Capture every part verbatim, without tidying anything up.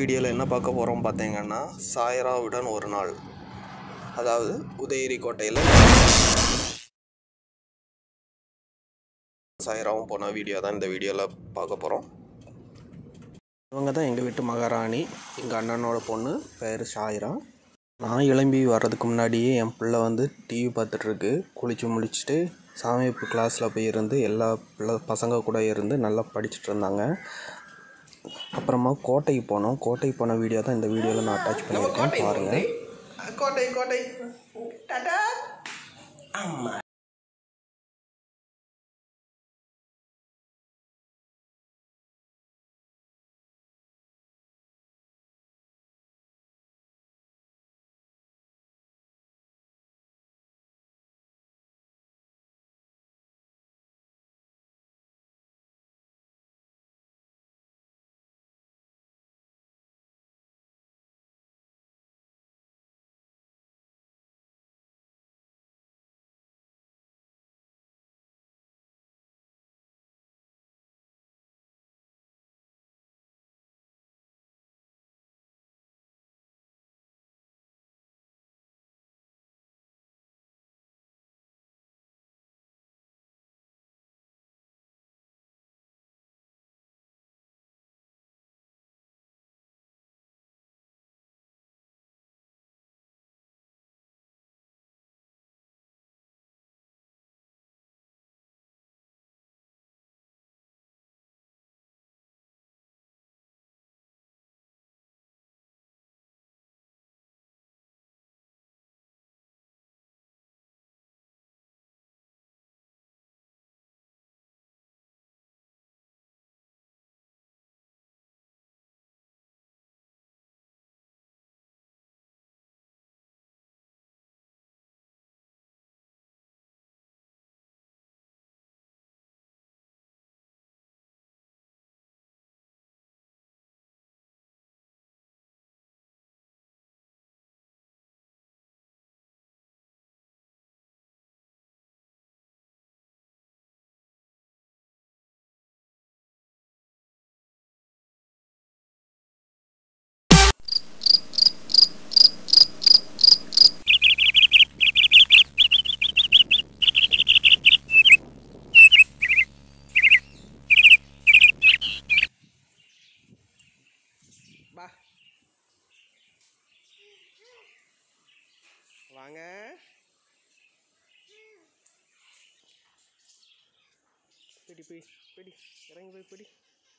வீடியோவில் என்ன பார்க்க போகிறோம் பார்த்தீங்கன்னா, சாயராவுடன் ஒரு நாள், அதாவது உதயகிரி கோட்டையில் சாயராவும் போன வீடியோ தான் இந்த வீடியோவில் பார்க்க போகிறோம். இவங்க தான் எங்கள் வீட்டு மகாராணி, எங்கள் அண்ணனோட பொண்ணு, பேர் ஷாயரா. நான் எழும்பி வர்றதுக்கு முன்னாடியே என் பிள்ளை வந்து டிவி பார்த்துட்ருக்கு. குளித்து முடிச்சுட்டு சாமிப்பு கிளாஸில் போய் இருந்து எல்லா பிள்ளை பசங்க கூட இருந்து நல்லா படிச்சுட்டு இருந்தாங்க. அப்புறமா கோட்டைக்கு போனோம். கோட்டைக்கு போன வீடியோ தான் இந்த வீடியோவில் நான் அட்டாச் பண்ணியிருக்கேன், பாருங்கள். கோட்டை கோட்டை டாடா. ஆமாம், வாங்க. பிடி பிடி பிடி இறங்கி போய் பிடி.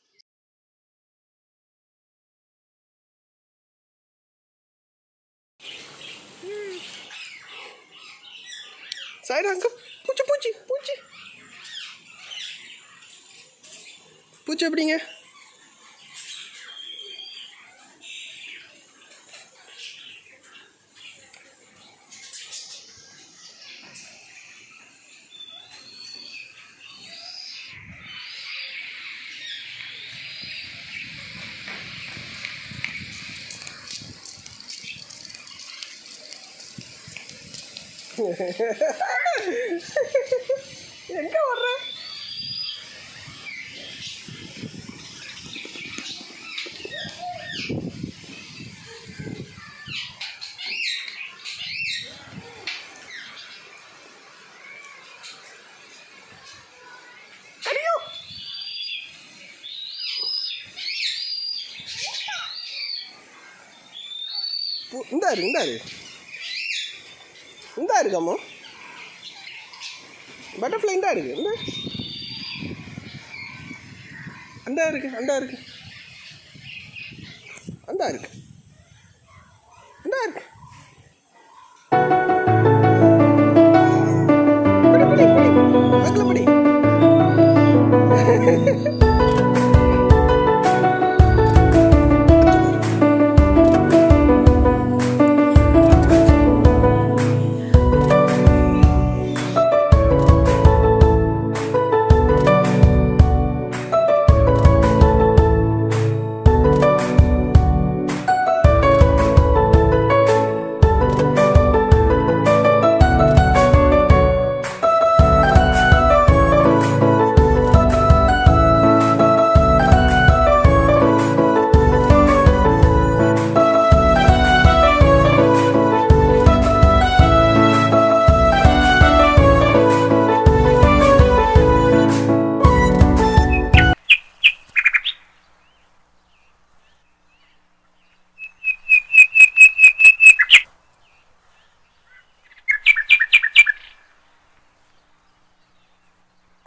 சைடு அங்க பூச்சி பூச்சி பூச்சி பூச்சி எப்படிங்க? எங்க வர்ற? இந்தாரு இந்தாரு இந்தா இருக்காமோ பட்டர்ஃப்ளை இந்தா இருக்கு. இந்த அந்தா இருக்கு அந்தா இருக்கு அந்தா இருக்கு இந்தா இருக்கு. படி படி படி படி.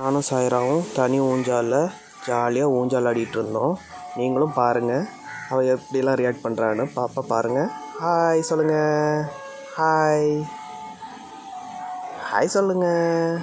நானும் சாயராவும் தனி ஊஞ்சாலில் ஜாலியாக ஊஞ்சால் ஆடிட்டு இருந்தோம். நீங்களும் பாருங்கள் அவள் எப்படிலாம் ரியாக்ட் பண்ணுறான்னு. பாப்பா பாருங்கள். ஹாய் சொல்லுங்கள். ஹாய் ஹாய் சொல்லுங்கள்.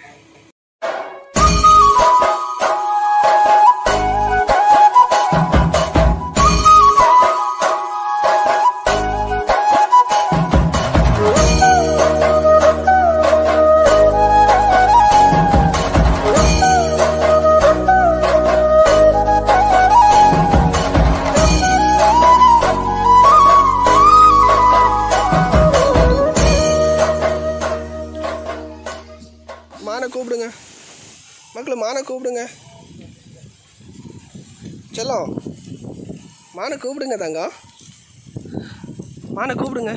மானை கூப்பிடுங்க மக்களை, மானை கூப்பிடுங்க. செல்லம் மானை கூப்பிடுங்க. தங்கம் மானை கூப்பிடுங்க.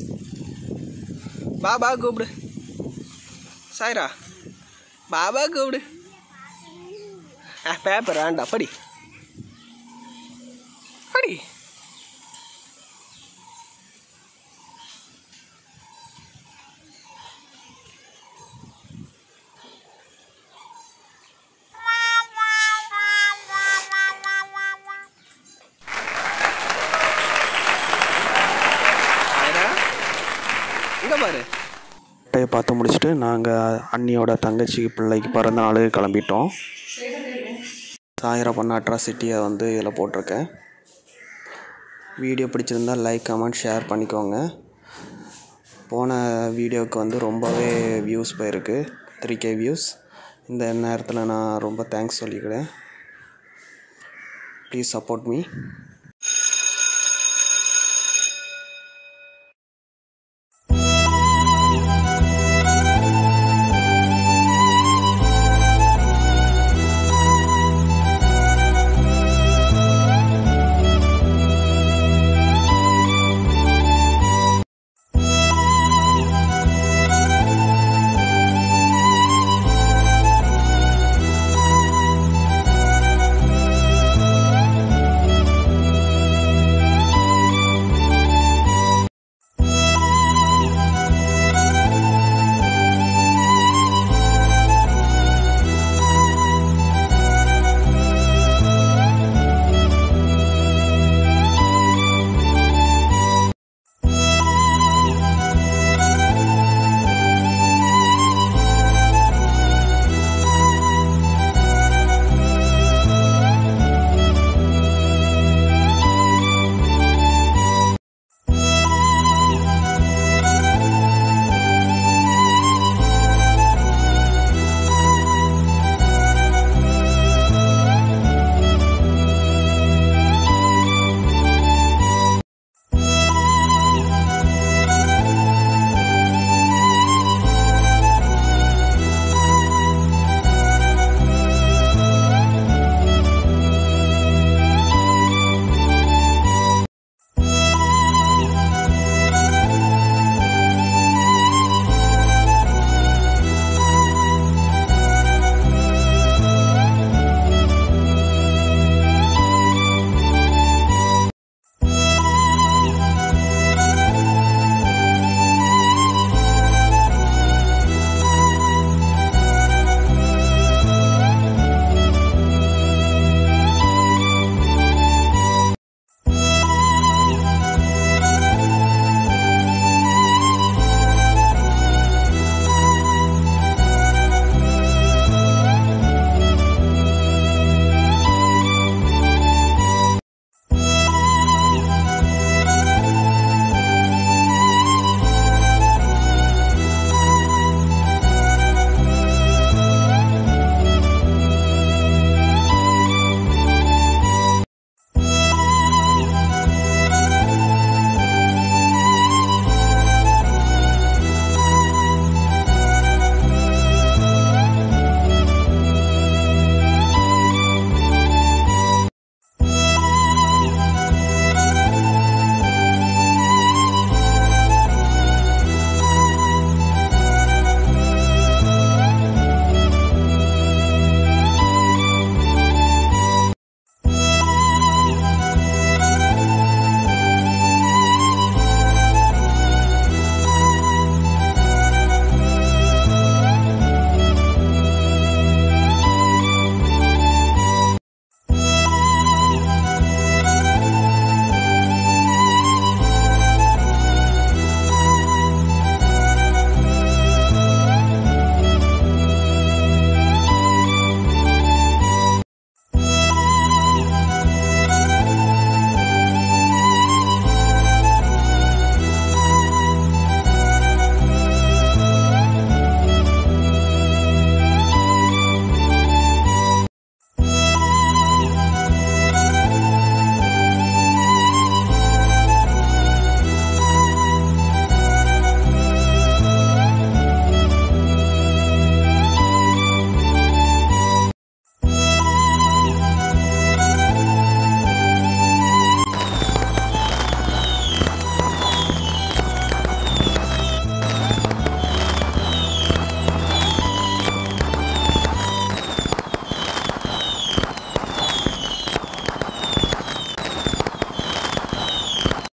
பாபா கூப்பிடு. சாய்ரா பாபா கூப்பிடு. ஆ பேப்பர் ஆண்டா படி படி. கட்டையை பார்த்து முடிச்சுட்டு நாங்கள் அண்ணியோட தங்கச்சி பிள்ளைக்கு பிறந்த நாளுக்கு கிளம்பிட்டோம். சாயரா பண்ண அட்ராசிட்டியை வந்து இதில் போட்டிருக்கேன். வீடியோ பிடிச்சிருந்தால் லைக் கமெண்ட் ஷேர் பண்ணிக்கோங்க. போன வீடியோவுக்கு வந்து ரொம்பவே வியூஸ் போயிருக்கு, த்ரீ கே வியூஸ். இந்த நேரத்தில் நான் ரொம்ப தேங்க்ஸ் சொல்லிக்கிறேன். Please support me.